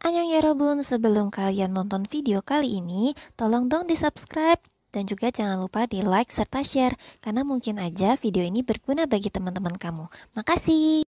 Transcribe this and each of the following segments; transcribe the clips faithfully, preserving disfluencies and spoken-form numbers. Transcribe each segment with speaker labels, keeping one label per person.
Speaker 1: Annyeong sebelum kalian nonton video kali ini, tolong dong di subscribe dan juga jangan lupa di like serta share karena mungkin aja video ini berguna bagi teman-teman kamu. Makasih.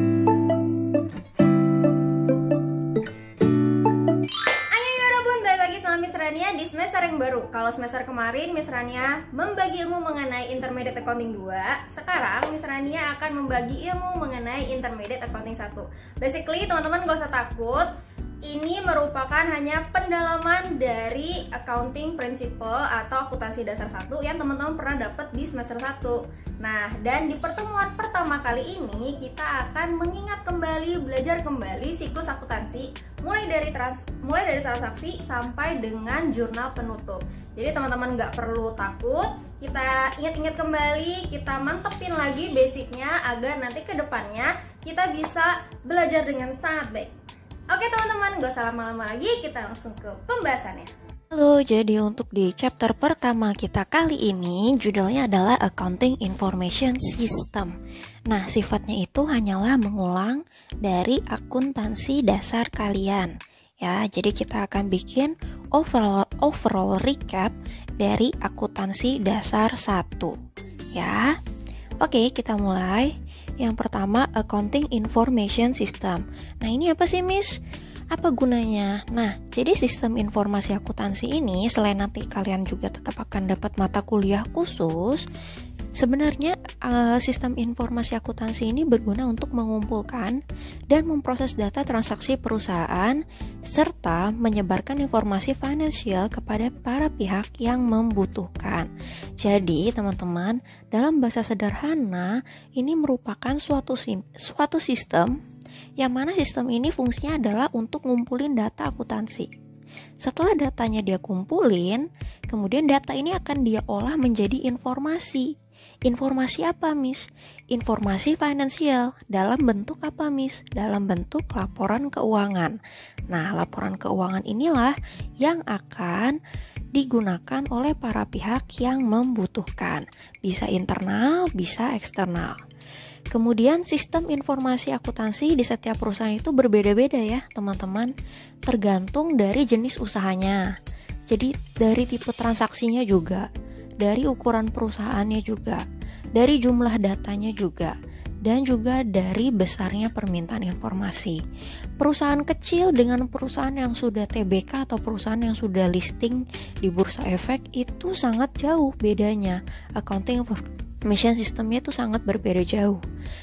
Speaker 2: Miss Rania di semester yang baru. Kalau semester kemarin Miss Rania membagi ilmu mengenai Intermediate Accounting dua, sekarang Miss Rania akan membagi ilmu mengenai Intermediate Accounting satu. Basically teman-teman gak usah takut, ini merupakan hanya pendalaman dari accounting principle atau akuntansi dasar satu yang teman-teman pernah dapat di semester satu. Nah, dan di pertemuan pertama kali ini kita akan mengingat kembali, belajar kembali siklus akuntansi mulai dari trans, mulai dari transaksi sampai dengan jurnal penutup. Jadi teman-teman nggak perlu takut, kita ingat-ingat kembali, kita mantepin lagi basicnya agar nanti ke depannya kita bisa belajar dengan sangat baik. Oke teman-teman, gak usah lama-lama lagi, kita langsung ke pembahasannya.
Speaker 1: Halo, jadi untuk di chapter pertama kita kali ini judulnya adalah Accounting Information System. Nah, sifatnya itu hanyalah mengulang dari akuntansi dasar kalian. Ya, jadi kita akan bikin overall overall recap dari akuntansi dasar satu. Ya. Oke, kita mulai. Yang pertama, Accounting Information System. Nah, ini apa sih, Miss? Apa gunanya? Nah, jadi sistem informasi akuntansi ini selain nanti kalian juga tetap akan dapat mata kuliah khusus, sebenarnya uh, sistem informasi akuntansi ini berguna untuk mengumpulkan dan memproses data transaksi perusahaan serta menyebarkan informasi finansial kepada para pihak yang membutuhkan. Jadi, teman-teman, dalam bahasa sederhana, ini merupakan suatu sim- suatu sistem yang mana sistem ini fungsinya adalah untuk ngumpulin data akuntansi. Setelah datanya dia kumpulin, kemudian data ini akan dia olah menjadi informasi. Informasi apa, Miss? Informasi finansial. Dalam bentuk apa, Miss? Dalam bentuk laporan keuangan. Nah, laporan keuangan inilah yang akan digunakan oleh para pihak yang membutuhkan. Bisa internal, bisa eksternal. Kemudian sistem informasi akuntansi di setiap perusahaan itu berbeda-beda ya teman-teman, tergantung dari jenis usahanya. Jadi dari tipe transaksinya juga, dari ukuran perusahaannya juga, dari jumlah datanya juga, dan juga dari besarnya permintaan informasi. Perusahaan kecil dengan perusahaan yang sudah T B K atau perusahaan yang sudah listing di Bursa Efek itu sangat jauh bedanya. Accounting Information Systemnya itu sangat berbeda jauh.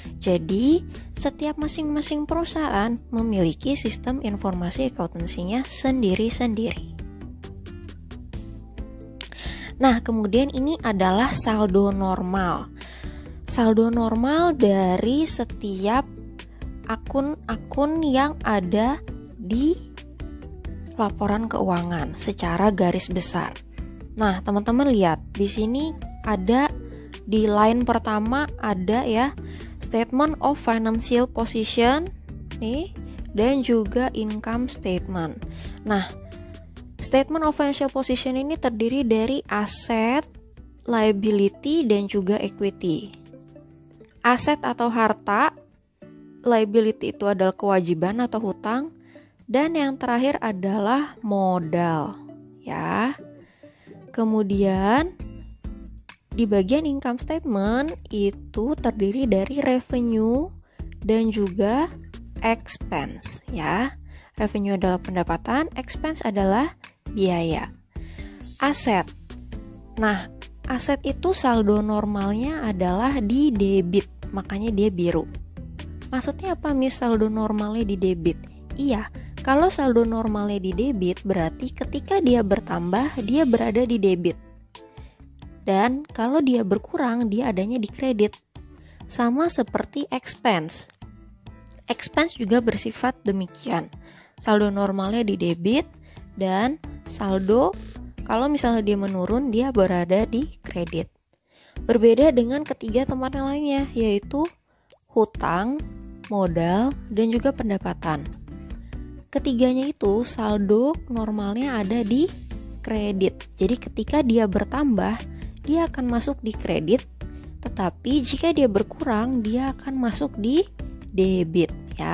Speaker 1: Jadi, setiap masing-masing perusahaan memiliki sistem informasi akuntansinya sendiri-sendiri. Nah, kemudian ini adalah saldo normal. Saldo normal dari setiap akun-akun yang ada di laporan keuangan secara garis besar. Nah, teman-teman lihat, di sini ada di line pertama ada ya statement of financial position nih dan juga income statement. Nah, statement of financial position ini terdiri dari aset, liability dan juga equity. Aset atau harta, liability itu adalah kewajiban atau hutang, dan yang terakhir adalah modal ya. Kemudian di bagian income statement itu terdiri dari revenue dan juga expense ya. Revenue adalah pendapatan, expense adalah biaya. Aset. Nah, aset itu saldo normalnya adalah di debit, makanya dia biru. Maksudnya apa, Miss, saldo normalnya di debit? Iya, kalau saldo normalnya di debit berarti ketika dia bertambah dia berada di debit. Dan kalau dia berkurang, dia adanya di kredit. Sama seperti expense. Expense juga bersifat demikian. Saldo normalnya di debit dan saldo kalau misalnya dia menurun, dia berada di kredit. Berbeda dengan ketiga tempat yang lainnya, yaitu hutang, modal, dan juga pendapatan. Ketiganya itu saldo normalnya ada di kredit. Jadi ketika dia bertambah, dia akan masuk di kredit, tetapi jika dia berkurang, dia akan masuk di debit ya.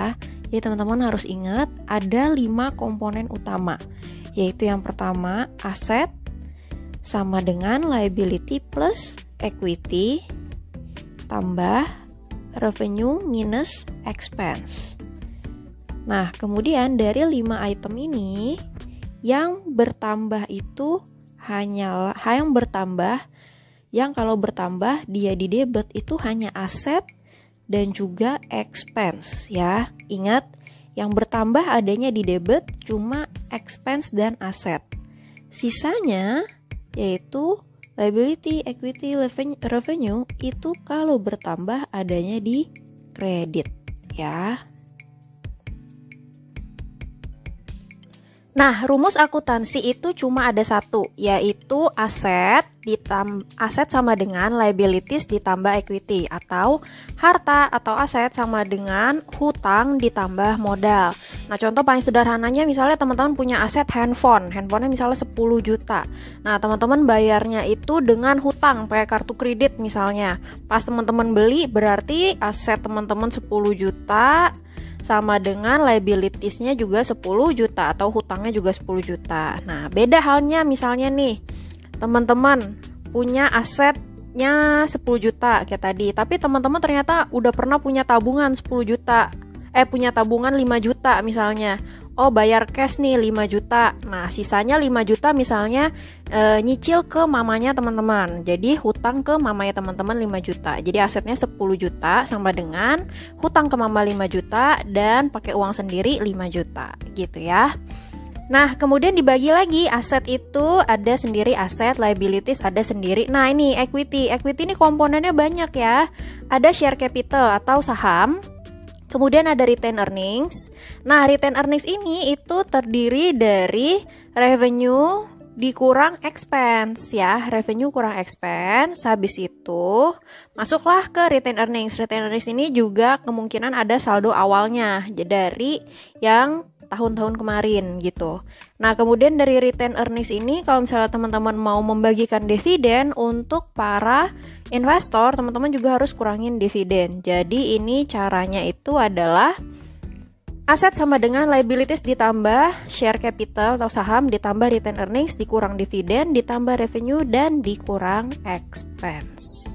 Speaker 1: Jadi teman-teman harus ingat ada lima komponen utama, yaitu yang pertama aset sama dengan liability plus equity tambah revenue minus expense. Nah, kemudian dari lima item ini yang bertambah itu hanyalah yang bertambah yang kalau bertambah dia di debit itu hanya aset dan juga expense ya. Ingat, yang bertambah adanya di debit cuma expense dan aset. Sisanya yaitu liability, equity, revenue itu kalau bertambah adanya di kredit ya. Nah, rumus akuntansi itu cuma ada satu, yaitu aset ditam aset sama dengan liabilities ditambah equity, atau harta atau aset sama dengan hutang ditambah modal. Nah, contoh paling sederhananya misalnya teman-teman punya aset handphone, handphonenya misalnya sepuluh juta. Nah, teman-teman bayarnya itu dengan hutang pakai kartu kredit misalnya. Pas teman-teman beli berarti aset teman-teman sepuluh juta sama dengan liabilities-nya juga sepuluh juta atau hutangnya juga sepuluh juta. Nah, beda halnya misalnya nih, teman-teman punya asetnya sepuluh juta kayak tadi, tapi teman-teman ternyata udah pernah punya tabungan sepuluh juta. Eh, punya tabungan lima juta misalnya. Oh, bayar cash nih lima juta. Nah, sisanya lima juta misalnya e, nyicil ke mamanya teman-teman. Jadi hutang ke mamanya teman-teman lima juta. Jadi asetnya sepuluh juta sama dengan hutang ke mama lima juta dan pakai uang sendiri lima juta gitu ya. Nah, kemudian dibagi lagi, aset itu ada sendiri aset, liabilities ada sendiri. Nah, ini equity. Equity ini komponennya banyak ya. Ada share capital atau saham. Kemudian ada retain earnings. Nah, retain earnings ini itu terdiri dari revenue dikurang expense ya. Revenue kurang expense. Habis itu masuklah ke retain earnings. Retain earnings ini juga kemungkinan ada saldo awalnya dari yang tahun-tahun kemarin gitu. Nah, kemudian dari retain earnings ini kalau misalnya teman-teman mau membagikan dividen untuk para investor, teman-teman juga harus kurangin dividen. Jadi ini caranya itu adalah aset sama dengan liabilities ditambah share capital atau saham ditambah retain earnings dikurang dividen ditambah revenue dan dikurang expense.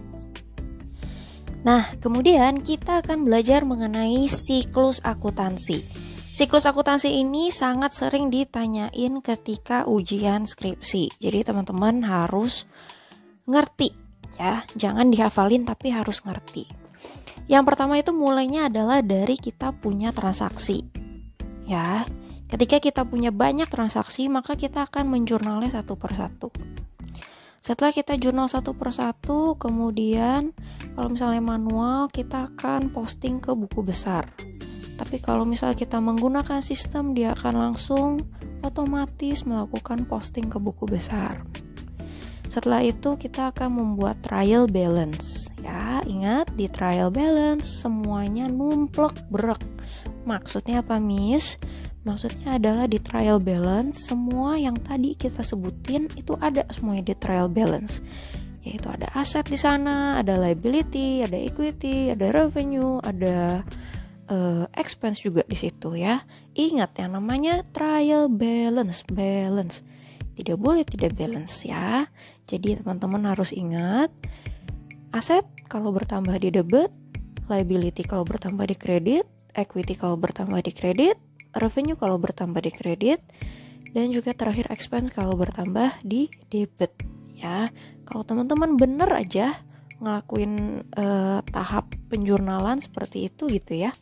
Speaker 1: Nah, kemudian kita akan belajar mengenai siklus akuntansi. Siklus akuntansi ini sangat sering ditanyain ketika ujian skripsi. Jadi teman-teman harus ngerti ya, jangan dihafalin tapi harus ngerti. Yang pertama itu mulainya adalah dari kita punya transaksi. Ya, ketika kita punya banyak transaksi, maka kita akan menjurnalnya satu per satu. Setelah kita jurnal satu per satu, kemudian kalau misalnya manual, kita akan posting ke buku besar. Tapi kalau misalnya kita menggunakan sistem, dia akan langsung otomatis melakukan posting ke buku besar. Setelah itu kita akan membuat trial balance. Ya, ingat di trial balance semuanya numplek brek. Maksudnya apa, Miss? Maksudnya adalah di trial balance semua yang tadi kita sebutin itu ada semuanya di trial balance. Yaitu ada aset di sana, ada liability, ada equity, ada revenue, ada Uh, expense juga di situ ya. Ingat yang namanya trial balance, balance. Tidak boleh tidak balance ya. Jadi teman-teman harus ingat, aset kalau bertambah di debit, liability kalau bertambah di kredit, equity kalau bertambah di kredit, revenue kalau bertambah di kredit, dan juga terakhir expense kalau bertambah di debit ya. Kalau teman-teman bener aja ngelakuin uh, tahap penjurnalan seperti itu gitu ya,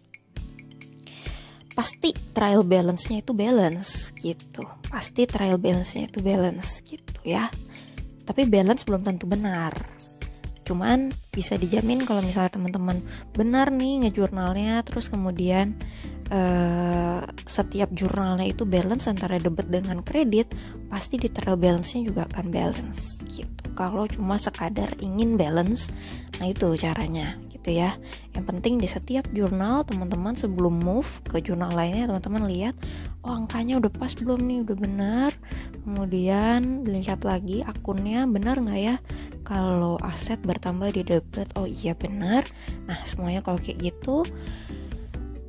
Speaker 1: pasti trial balance-nya itu balance gitu. Pasti trial balance-nya itu balance gitu ya. Tapi balance belum tentu benar. Cuman bisa dijamin kalau misalnya teman-teman benar nih ngejurnalnya, terus kemudian uh, setiap jurnalnya itu balance antara debit dengan kredit, pasti di trial balance-nya juga akan balance gitu. Kalau cuma sekadar ingin balance, nah itu caranya gitu ya. Yang penting di setiap jurnal teman-teman sebelum move ke jurnal lainnya, teman-teman lihat, oh angkanya udah pas belum nih, udah benar. Kemudian lihat lagi akunnya benar nggak ya, kalau aset bertambah di debit, oh iya benar. Nah semuanya kalau kayak gitu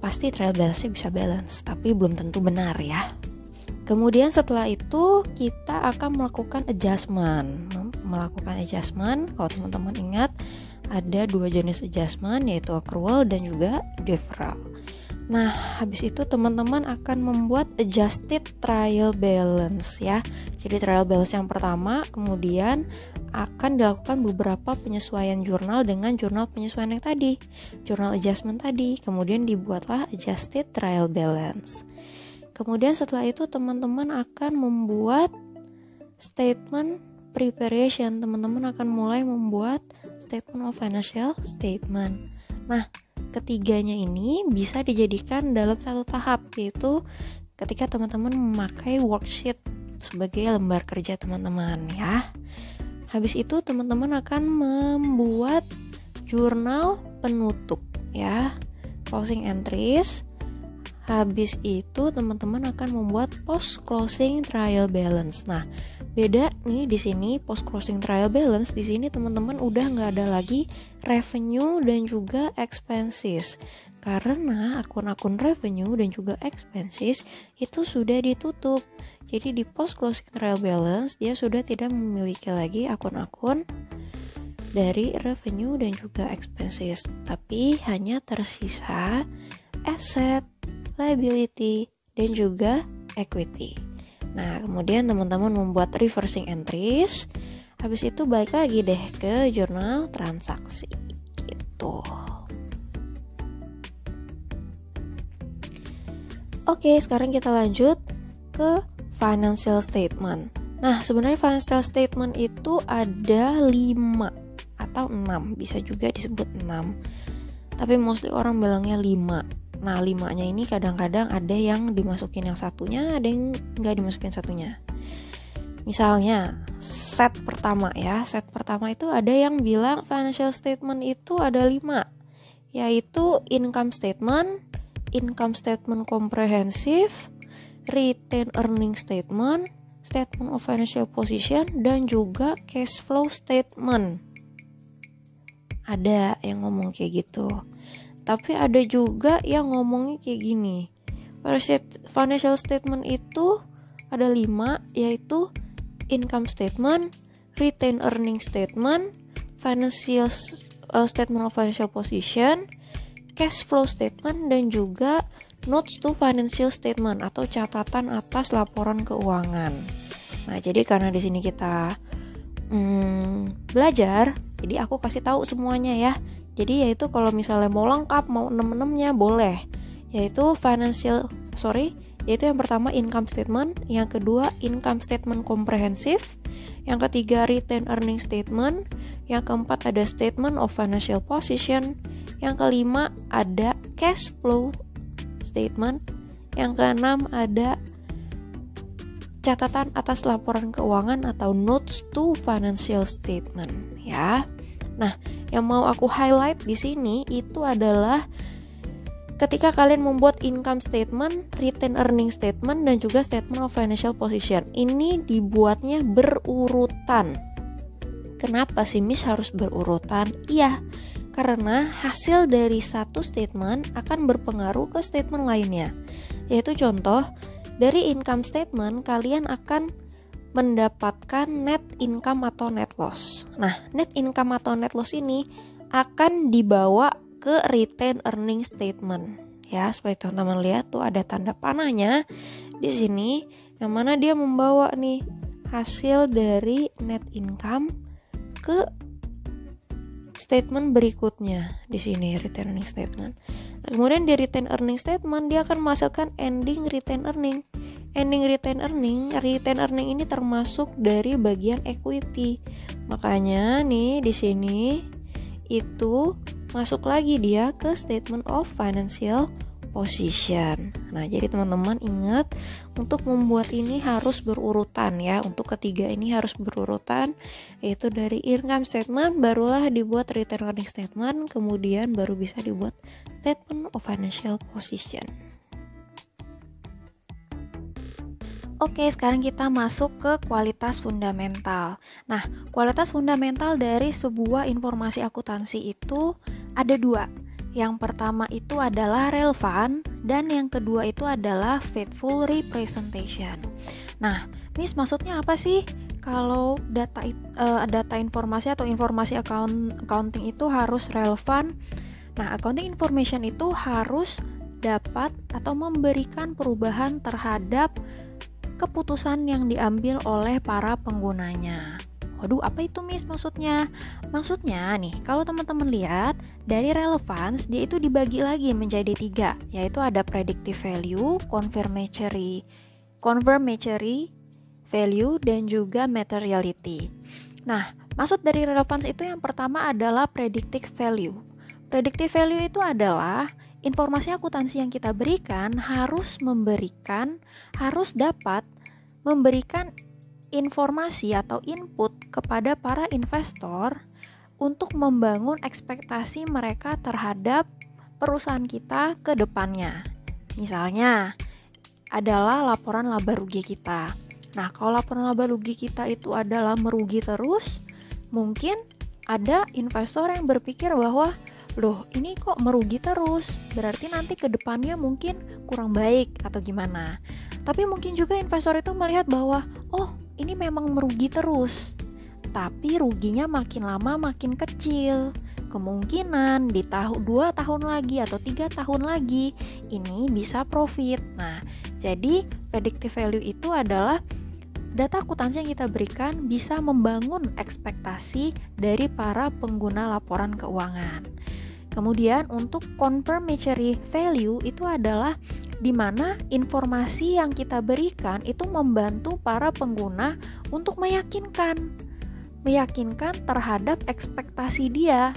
Speaker 1: pasti trial balance-nya bisa balance, tapi belum tentu benar ya. Kemudian setelah itu kita akan melakukan adjustment. Melakukan adjustment, kalau teman-teman ingat ada dua jenis adjustment, yaitu accrual dan juga deferral. Nah, habis itu teman-teman akan membuat adjusted trial balance ya. Jadi trial balance yang pertama, kemudian akan dilakukan beberapa penyesuaian jurnal dengan jurnal penyesuaian yang tadi, jurnal adjustment tadi. Kemudian dibuatlah adjusted trial balance. Kemudian setelah itu teman-teman akan membuat statement preparation. Teman-teman akan mulai membuat statement of financial statement. Nah, ketiganya ini bisa dijadikan dalam satu tahap, yaitu ketika teman-teman memakai worksheet sebagai lembar kerja teman-teman ya. Habis itu teman-teman akan membuat jurnal penutup ya, closing entries. Habis itu teman-teman akan membuat post closing trial balance. Nah, beda nih di sini post closing trial balance, di sini teman-teman udah nggak ada lagi revenue dan juga expenses, karena akun-akun revenue dan juga expenses itu sudah ditutup. Jadi di post closing trial balance dia sudah tidak memiliki lagi akun-akun dari revenue dan juga expenses, tapi hanya tersisa asset, liability, dan juga equity. Nah, kemudian teman-teman membuat reversing entries. Habis itu balik lagi deh ke jurnal transaksi gitu. Oke, sekarang kita lanjut ke financial statement. Nah, sebenarnya financial statement itu ada lima atau enam, bisa juga disebut enam. Tapi mostly orang bilangnya lima. Nah, limanya ini kadang-kadang ada yang dimasukin yang satunya, ada yang nggak dimasukin satunya. Misalnya, set pertama ya, set pertama itu ada yang bilang financial statement itu ada lima, yaitu income statement, income statement comprehensive, retained earning statement, statement of financial position, dan juga cash flow statement. Ada yang ngomong kayak gitu. Tapi ada juga yang ngomongnya kayak gini. Financial statement itu ada lima, yaitu income statement, retained earning statement, financial uh, statement of financial position, cash flow statement, dan juga notes to financial statement atau catatan atas laporan keuangan. Nah, jadi karena di sini kita hmm, belajar, jadi aku kasih tahu semuanya ya. Jadi yaitu kalau misalnya mau lengkap, mau enam-enamnya boleh. Yaitu financial, sorry, yaitu yang pertama income statement, yang kedua income statement comprehensive, yang ketiga retained earning statement, yang keempat ada statement of financial position, yang kelima ada cash flow statement, yang keenam ada catatan atas laporan keuangan atau notes to financial statement ya. Nah, yang mau aku highlight di sini itu adalah ketika kalian membuat income statement, retained earning statement, dan juga statement of financial position. Ini dibuatnya berurutan. Kenapa sih Miss harus berurutan? Iya, karena hasil dari satu statement akan berpengaruh ke statement lainnya. Yaitu contoh, dari income statement kalian akan mendapatkan net income atau net loss. Nah, net income atau net loss ini akan dibawa ke retained earning statement. Ya, supaya teman-teman lihat tuh ada tanda panahnya di sini, yang mana dia membawa nih hasil dari net income ke statement berikutnya di sini, retained earning statement. Nah, kemudian di retained earning statement dia akan menghasilkan ending retained earning. Ending retained earning, retained earning ini termasuk dari bagian equity. Makanya nih di sini itu masuk lagi dia ke statement of financial position. Nah, jadi teman-teman ingat untuk membuat ini harus berurutan ya. Untuk ketiga ini harus berurutan, yaitu dari income statement barulah dibuat retained earning statement, kemudian baru bisa dibuat statement of financial position. Oke, sekarang kita masuk ke kualitas fundamental. Nah, kualitas fundamental dari sebuah informasi akuntansi itu ada dua. Yang pertama itu adalah relevan dan yang kedua itu adalah faithful representation. Nah, Miss, maksudnya apa sih kalau data uh, data informasi atau informasi account, accounting itu harus relevan? Nah, accounting information itu harus dapat atau memberikan perubahan terhadap keputusan yang diambil oleh para penggunanya. Waduh, apa itu Miss maksudnya? Maksudnya nih, kalau teman-teman lihat dari relevance, dia itu dibagi lagi menjadi tiga, yaitu ada predictive value, confirmatory, confirmatory value, dan juga materiality. Nah, maksud dari relevance itu yang pertama adalah predictive value. Predictive value itu adalah informasi akuntansi yang kita berikan harus memberikan, harus dapat memberikan informasi atau input kepada para investor untuk membangun ekspektasi mereka terhadap perusahaan kita ke depannya. Misalnya adalah laporan laba rugi kita. Nah, kalau laporan laba rugi kita itu adalah merugi terus, mungkin ada investor yang berpikir bahwa loh, ini kok merugi terus, berarti nanti ke depannya mungkin kurang baik atau gimana. Tapi mungkin juga investor itu melihat bahwa oh, ini memang merugi terus, tapi ruginya makin lama makin kecil. Kemungkinan di tahun dua tahun lagi atau tiga tahun lagi ini bisa profit. Nah, jadi predictive value itu adalah data akuntansi yang kita berikan bisa membangun ekspektasi dari para pengguna laporan keuangan. Kemudian untuk confirmatory value itu adalah di mana informasi yang kita berikan itu membantu para pengguna untuk meyakinkan meyakinkan terhadap ekspektasi dia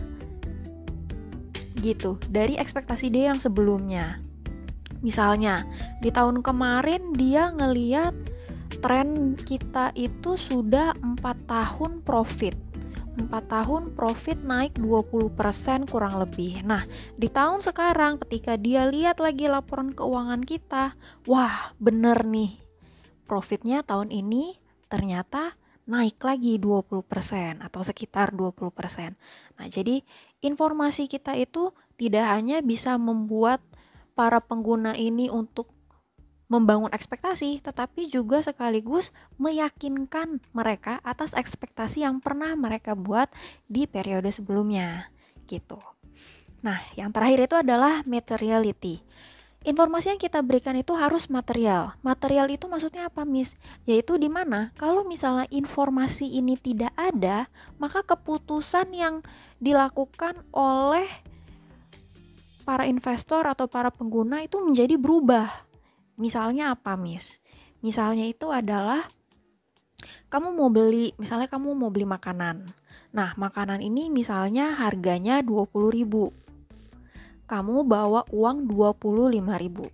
Speaker 1: gitu, dari ekspektasi dia yang sebelumnya. Misalnya, di tahun kemarin dia ngeliat tren kita itu sudah empat tahun profit. empat tahun profit naik dua puluh persen kurang lebih. Nah, di tahun sekarang ketika dia lihat lagi laporan keuangan kita, wah, bener nih. Profitnya tahun ini ternyata naik lagi dua puluh persen atau sekitar dua puluh persen. Nah, jadi informasi kita itu tidak hanya bisa membuat para pengguna ini untuk membangun ekspektasi, tetapi juga sekaligus meyakinkan mereka atas ekspektasi yang pernah mereka buat di periode sebelumnya, gitu. Nah, yang terakhir itu adalah materiality. Informasi yang kita berikan itu harus material. Material itu maksudnya apa, Miss? Yaitu di mana kalau misalnya informasi ini tidak ada, maka keputusan yang dilakukan oleh para investor atau para pengguna itu menjadi berubah. Misalnya apa, Miss? Misalnya itu adalah kamu mau beli, misalnya kamu mau beli makanan. Nah, makanan ini misalnya harganya dua puluh ribu. Kamu bawa uang dua puluh lima ribu.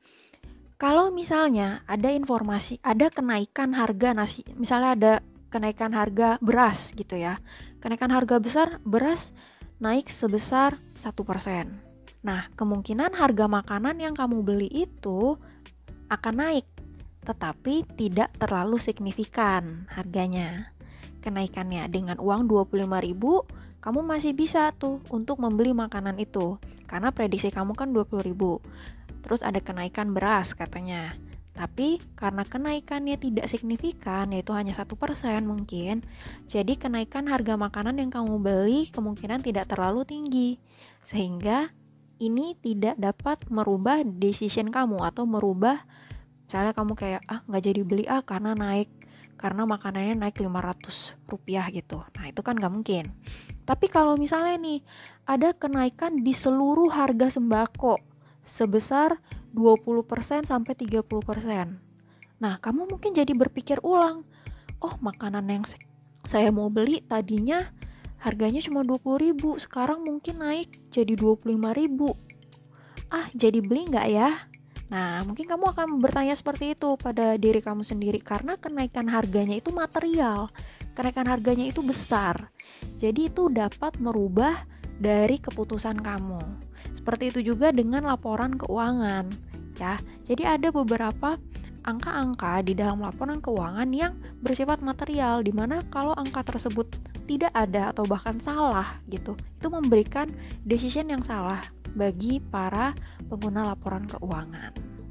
Speaker 1: Kalau misalnya ada informasi, ada kenaikan harga nasi, misalnya ada kenaikan harga beras gitu ya. Kenaikan harga besar beras naik sebesar satu persen. Nah, kemungkinan harga makanan yang kamu beli itu akan naik, tetapi tidak terlalu signifikan harganya. Kenaikannya dengan uang dua puluh lima ribu, kamu masih bisa tuh untuk membeli makanan itu, karena prediksi kamu kan dua puluh ribu. Terus ada kenaikan beras katanya, tapi karena kenaikannya tidak signifikan, yaitu hanya satu persen mungkin, jadi kenaikan harga makanan yang kamu beli kemungkinan tidak terlalu tinggi, sehingga ini tidak dapat merubah decision kamu atau merubah, misalnya kamu kayak ah nggak jadi beli ah karena naik, karena makanannya naik lima ratus rupiah gitu. Nah, itu kan nggak mungkin. Tapi kalau misalnya nih ada kenaikan di seluruh harga sembako sebesar dua puluh persen sampai tiga puluh persen. Nah, kamu mungkin jadi berpikir ulang, oh makanan yang saya mau beli tadinya harganya cuma dua puluh ribu, sekarang mungkin naik jadi dua puluh lima ribu. Ah, jadi beli nggak ya? Nah, mungkin kamu akan bertanya seperti itu pada diri kamu sendiri karena kenaikan harganya itu material, kenaikan harganya itu besar. Jadi itu dapat merubah dari keputusan kamu. Seperti itu juga dengan laporan keuangan, ya. Jadi ada beberapa angka-angka di dalam laporan keuangan yang bersifat material, di mana kalau angka tersebut tidak ada atau bahkan salah gitu, itu memberikan decision yang salah bagi para pengguna laporan keuangan.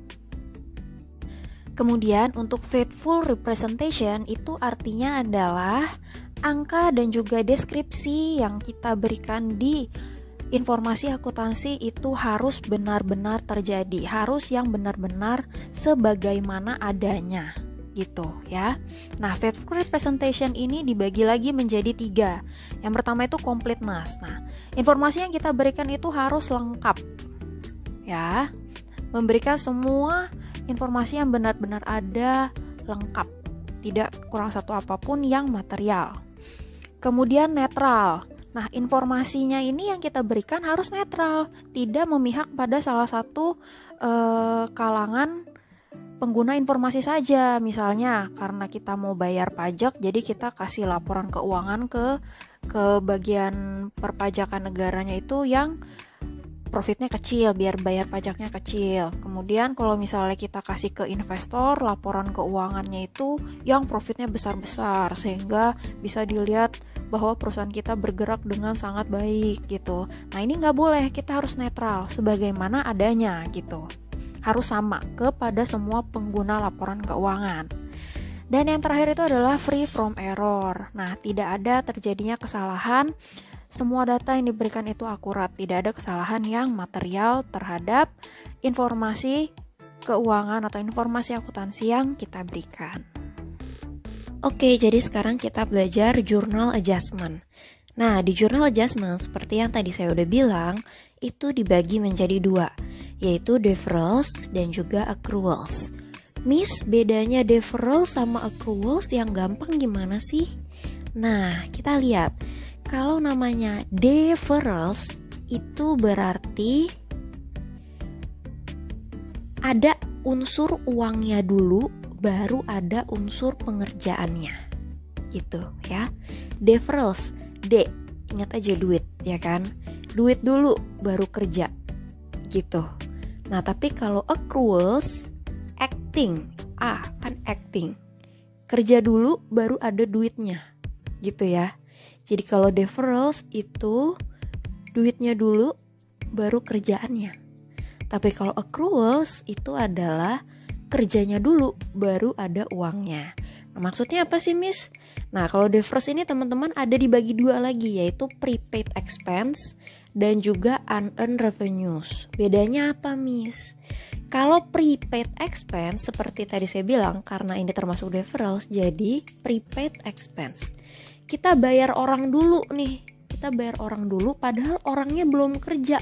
Speaker 1: Kemudian untuk faithful representation itu artinya adalah angka dan juga deskripsi yang kita berikan di informasi akuntansi itu harus benar-benar terjadi, harus yang benar-benar sebagaimana adanya gitu ya. Nah, faithful representation ini dibagi lagi menjadi tiga. Yang pertama itu completeness. Nah, informasi yang kita berikan itu harus lengkap ya, memberikan semua informasi yang benar-benar ada, lengkap, tidak kurang satu apapun yang material. Kemudian netral. Nah, informasinya ini yang kita berikan harus netral, tidak memihak pada salah satu eh, kalangan pengguna informasi saja. Misalnya karena kita mau bayar pajak, jadi kita kasih laporan keuangan ke ke bagian perpajakan negaranya itu yang profitnya kecil, biar bayar pajaknya kecil. Kemudian kalau misalnya kita kasih ke investor, laporan keuangannya itu yang profitnya besar-besar, sehingga bisa dilihat bahwa perusahaan kita bergerak dengan sangat baik gitu. Nah, ini nggak boleh, kita harus netral, sebagaimana adanya gitu. Harus sama kepada semua pengguna laporan keuangan. Dan yang terakhir itu adalah free from error. Nah, tidak ada terjadinya kesalahan. Semua data yang diberikan itu akurat, tidak ada kesalahan yang material terhadap informasi keuangan atau informasi akuntansi yang kita berikan. Oke, jadi sekarang kita belajar journal adjustment. Nah, di journal adjustment seperti yang tadi saya udah bilang, itu dibagi menjadi dua, yaitu deferrals dan juga accruals. Miss, bedanya deferrals sama accruals yang gampang gimana sih? Nah, kita lihat. Kalau namanya deferrals itu berarti ada unsur uangnya dulu, baru ada unsur pengerjaannya, gitu ya. Deferrals, D, ingat aja duit, ya kan? Duit dulu, baru kerja, gitu. Nah, tapi kalau accruals, acting, A kan acting, kerja dulu, baru ada duitnya, gitu ya. Jadi kalau deferrals itu duitnya dulu baru kerjaannya. Tapi kalau accruals itu adalah kerjanya dulu baru ada uangnya. Nah, maksudnya apa sih, Miss? Nah, kalau deferrals ini teman-teman ada dibagi dua lagi, yaitu prepaid expense dan juga unearned revenues. Bedanya apa, Miss? Kalau prepaid expense seperti tadi saya bilang, karena ini termasuk deferrals, jadi prepaid expense. Kita bayar orang dulu nih, kita bayar orang dulu padahal orangnya belum kerja,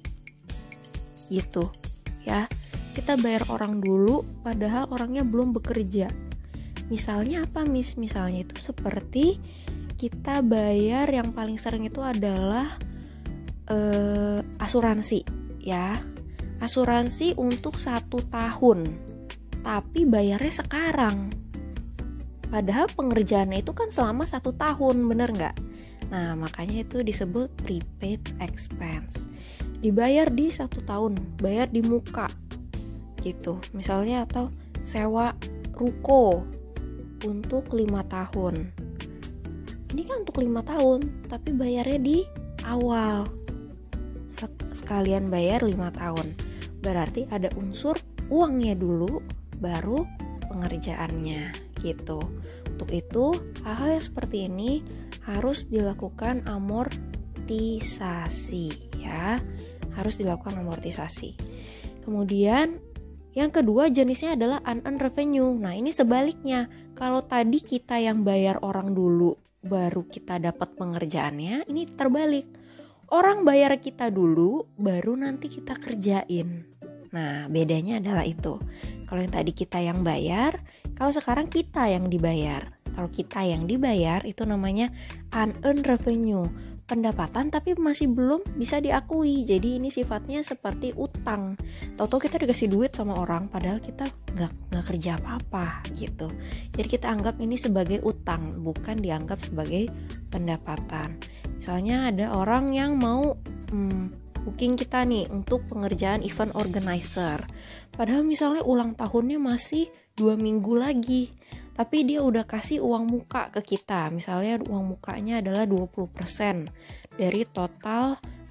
Speaker 1: gitu ya. Kita bayar orang dulu padahal orangnya belum bekerja. Misalnya apa, Miss? Misalnya itu seperti kita bayar yang paling sering itu adalah eh, asuransi ya, asuransi untuk satu tahun, tapi bayarnya sekarang. Padahal pengerjaannya itu kan selama satu tahun, bener nggak? Nah, makanya itu disebut prepaid expense. Dibayar di satu tahun, bayar di muka, gitu. Misalnya atau sewa ruko untuk lima tahun. Ini kan untuk lima tahun, tapi bayarnya di awal. Sekalian bayar lima tahun. Berarti ada unsur uangnya dulu, baru pengerjaannya. Gitu. Untuk itu, hal-hal yang seperti ini harus dilakukan amortisasi ya. Harus dilakukan amortisasi. Kemudian yang kedua jenisnya adalah unearned revenue. Nah, ini sebaliknya. Kalau tadi kita yang bayar orang dulu baru kita dapat pengerjaannya, ini terbalik. Orang bayar kita dulu baru nanti kita kerjain. Nah, bedanya adalah itu. Kalau yang tadi kita yang bayar, kalau sekarang kita yang dibayar. Kalau kita yang dibayar itu namanya unearned revenue, pendapatan tapi masih belum bisa diakui. Jadi ini sifatnya seperti utang. Tahu-tahu kita dikasih duit sama orang padahal kita nggak nggak kerja apa-apa gitu. Jadi kita anggap ini sebagai utang, bukan dianggap sebagai pendapatan. Misalnya ada orang yang mau hmm, booking kita nih untuk pengerjaan event organizer. Padahal misalnya ulang tahunnya masih dua minggu lagi, tapi dia udah kasih uang muka ke kita. Misalnya uang mukanya adalah dua puluh persen dari total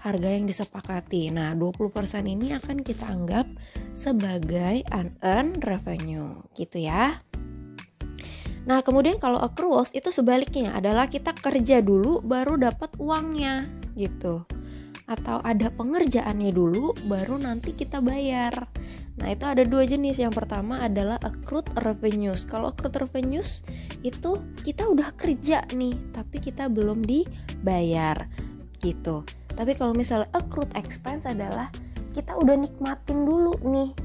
Speaker 1: harga yang disepakati. Nah, dua puluh persen ini akan kita anggap sebagai unearned revenue, gitu ya. Nah, kemudian kalau accruals itu sebaliknya, adalah kita kerja dulu baru dapat uangnya, gitu. Atau ada pengerjaannya dulu baru nanti kita bayar. Nah, itu ada dua jenis. Yang pertama adalah accrued revenues. Kalau accrued revenues itu kita udah kerja nih, tapi kita belum dibayar, gitu. Tapi kalau misalnya accrued expense adalah kita udah nikmatin dulu nih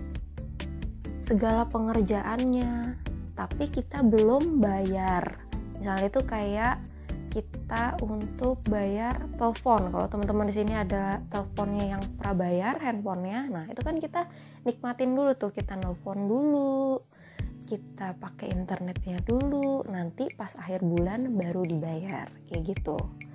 Speaker 1: segala pengerjaannya, tapi kita belum bayar. Misalnya itu kayak kita untuk bayar telepon. Kalau teman-teman di sini ada teleponnya yang prabayar, handphonenya, nah itu kan kita nikmatin dulu tuh, kita nelpon dulu, kita pakai internetnya dulu, nanti pas akhir bulan baru dibayar, kayak gitu.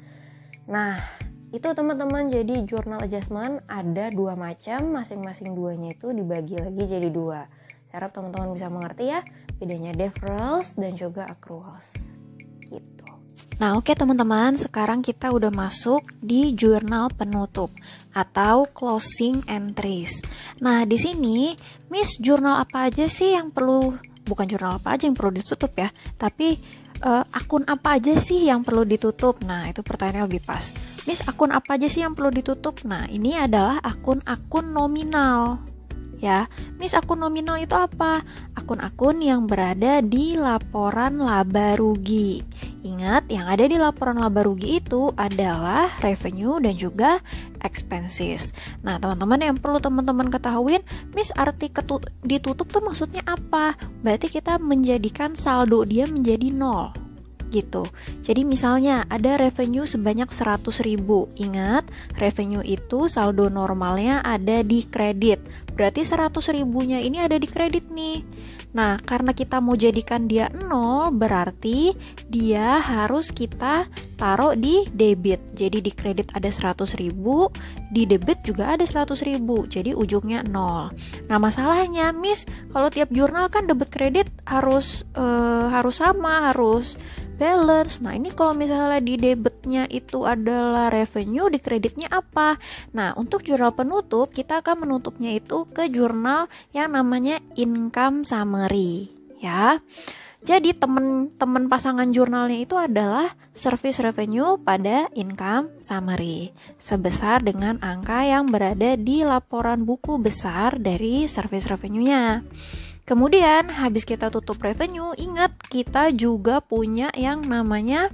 Speaker 1: Nah, itu teman-teman, jadi journal adjustment ada dua macam, masing-masing duanya itu dibagi lagi jadi dua. Saya harap teman-teman bisa mengerti ya, bedanya deferrals dan juga accruals, gitu.
Speaker 3: Nah, oke teman-teman, sekarang kita udah masuk di jurnal penutup atau closing entries. Nah, di sini Miss, jurnal apa aja sih yang perlu, bukan jurnal apa aja yang perlu ditutup ya, tapi uh, akun apa aja sih yang perlu ditutup? Nah, itu pertanyaannya lebih pas. Miss, akun apa aja sih yang perlu ditutup? Nah, ini adalah akun-akun nominal. Ya, Miss, akun nominal itu apa? Akun-akun yang berada di laporan laba rugi. Ingat, yang ada di laporan laba rugi itu adalah revenue dan juga expenses. Nah, teman-teman, yang perlu teman-teman ketahuin, Miss, arti ketu- ditutup tuh maksudnya apa? Berarti kita menjadikan saldo dia menjadi nol, gitu. Jadi misalnya ada revenue sebanyak seratus ribu. Ingat, revenue itu saldo normalnya ada di kredit. Berarti seratus ribunya ini ada di kredit nih. Nah, karena kita mau jadikan dia nol, berarti dia harus kita taruh di debit. Jadi di kredit ada seratus ribu, di debit juga ada seratus ribu. Jadi ujungnya nol. Nah, masalahnya, Miss, kalau tiap jurnal kan debit kredit harus uh, harus sama, harus balance. Nah, ini kalau misalnya di debitnya itu adalah revenue, di kreditnya apa? Nah, untuk jurnal penutup, kita akan menutupnya itu ke jurnal yang namanya income summary, ya. Jadi teman-teman pasangan jurnalnya itu adalah service revenue pada income summary sebesar dengan angka yang berada di laporan buku besar dari service revenue-nya. Kemudian habis kita tutup revenue, ingat kita juga punya yang namanya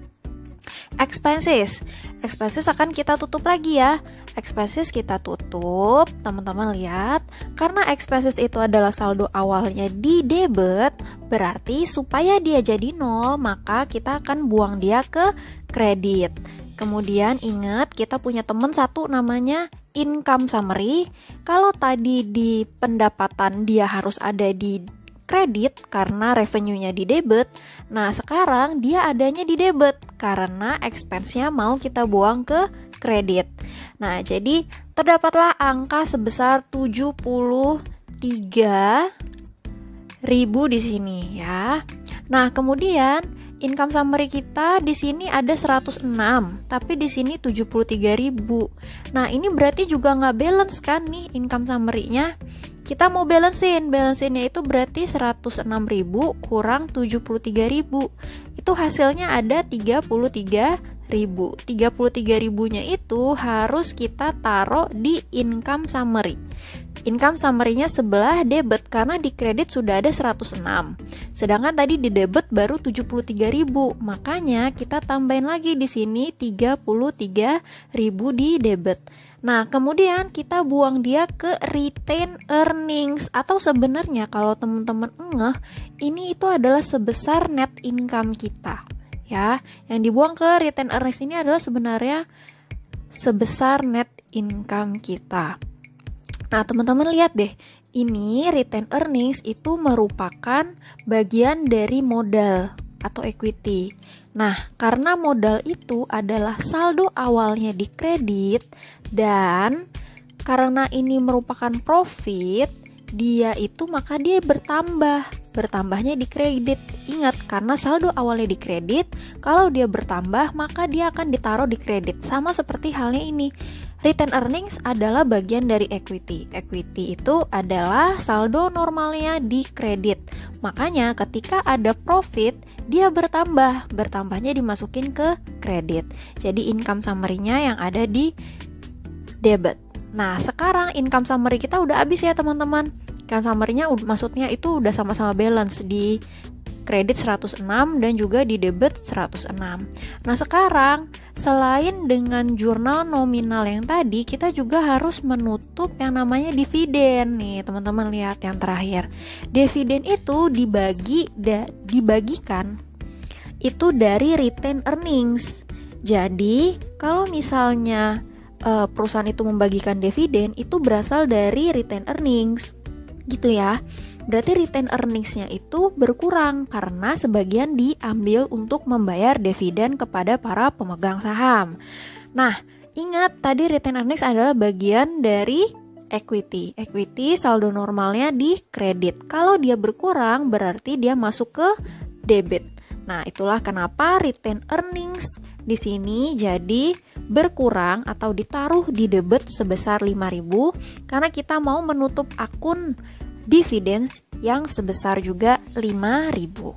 Speaker 3: expenses. Expenses akan kita tutup lagi ya. Expenses kita tutup, teman-teman lihat, karena expenses itu adalah saldo awalnya di debit, berarti supaya dia jadi nol, maka kita akan buang dia ke kredit. Kemudian ingat, kita punya teman satu namanya income summary. Kalau tadi di pendapatan dia harus ada di kredit karena revenue-nya di debit, nah sekarang dia adanya di debit karena expense-nya mau kita buang ke kredit. Nah, jadi terdapatlah angka sebesar tujuh puluh tiga ribu di sini ya. Nah, kemudian income summary kita di sini ada seratus enam, tapi di sini tujuh puluh tiga ribu. Nah, ini berarti juga nggak balance kan nih income summary-nya. Kita mau balancein, balancein-nya itu berarti seratus enam ribu kurang tujuh puluh tiga ribu. Itu hasilnya ada tiga puluh tiga ribu. tiga puluh tiga ribunya itu harus kita taruh di income summary. Income summary-nya sebelah debit karena di kredit sudah ada seratus enam. Sedangkan tadi di debit baru tujuh puluh tiga ribu. Makanya kita tambahin lagi di sini tiga puluh tiga ribu di debit. Nah, kemudian kita buang dia ke retain earnings, atau sebenarnya kalau teman-teman ngeh, ini itu adalah sebesar net income kita. Ya, yang dibuang ke retain earnings ini adalah sebenarnya sebesar net income kita. Nah, teman-teman lihat deh, ini retain earnings itu merupakan bagian dari modal atau equity. Nah, karena modal itu adalah saldo awalnya di kredit dan karena ini merupakan profit, dia itu maka dia bertambah. Bertambahnya di kredit. Ingat, karena saldo awalnya di kredit, kalau dia bertambah maka dia akan ditaruh di kredit. Sama seperti halnya ini. Retained earnings adalah bagian dari equity. Equity itu adalah saldo normalnya di kredit. Makanya ketika ada profit, dia bertambah. Bertambahnya dimasukin ke kredit. Jadi income summary-nya yang ada di debit. Nah, sekarang income summary kita udah habis ya teman-teman. Income summary-nya maksudnya itu udah sama-sama balance di kredit seratus enam dan juga di debit seratus enam. Nah, sekarang selain dengan jurnal nominal yang tadi, kita juga harus menutup yang namanya dividen nih, teman-teman lihat yang terakhir. Dividen itu dibagi da, dibagikan itu dari retained earnings. Jadi, kalau misalnya uh, perusahaan itu membagikan dividen, itu berasal dari retained earnings. Gitu ya. Berarti retained earnings-nya itu berkurang karena sebagian diambil untuk membayar dividen kepada para pemegang saham. Nah, ingat tadi retained earnings adalah bagian dari equity. Equity saldo normalnya di kredit. Kalau dia berkurang berarti dia masuk ke debit. Nah, itulah kenapa retained earnings di sini jadi berkurang atau ditaruh di debit sebesar lima ribu karena kita mau menutup akun dividends yang sebesar juga lima ribu.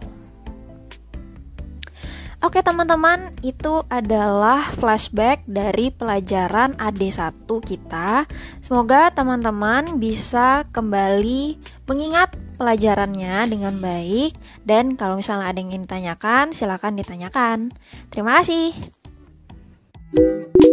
Speaker 3: Oke teman-teman, itu adalah flashback dari pelajaran A D satu kita. Semoga teman-teman bisa kembali mengingat pelajarannya dengan baik. Dan kalau misalnya ada yang ingin ditanyakan, silakan ditanyakan. Terima kasih.